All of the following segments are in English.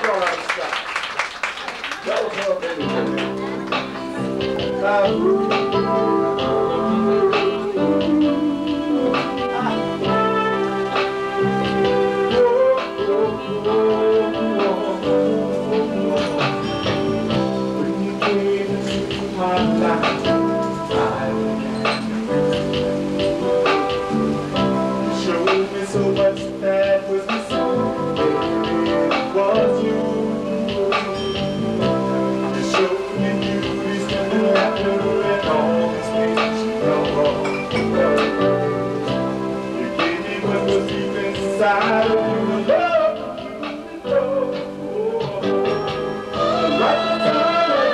y'all out of style. That was her baby. When you came into my life, you showed me so much that was missing. It was you. You showed me beauties and laughter and all these things you know wrong. You gave me what was deep inside of you, love, the right time and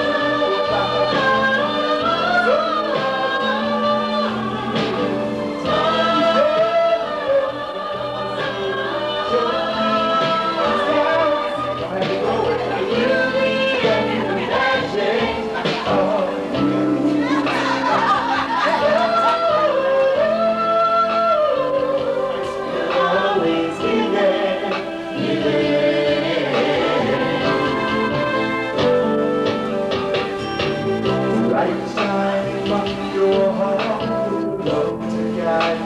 light shining from your heart, love to guide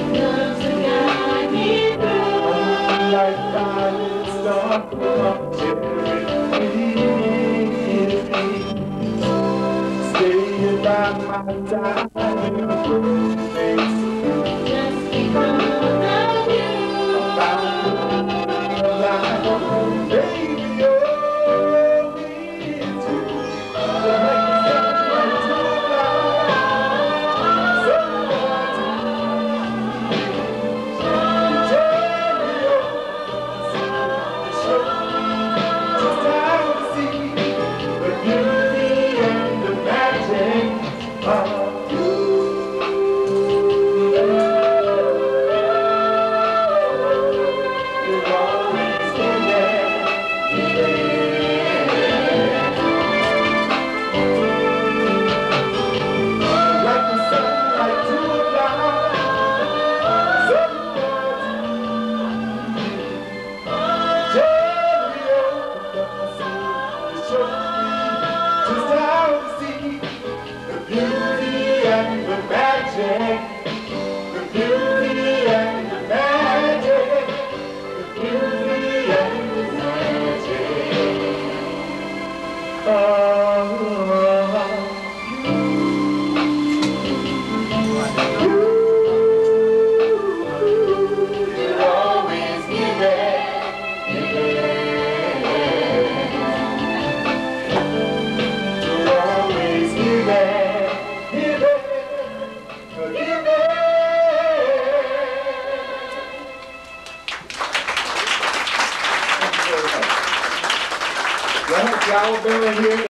me through. Like diamond star from stay by my side in the first place. Just because of you, about the life, baby, you're with you. Flower Bella here.